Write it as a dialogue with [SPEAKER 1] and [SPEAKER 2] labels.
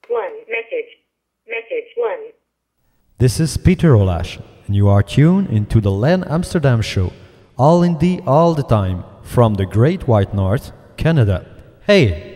[SPEAKER 1] 1. Message 1.
[SPEAKER 2] This is Peter Olasch, and you are tuned into the Len Amsterdam show, all indie all the time, from the Great White North, Canada. Hey!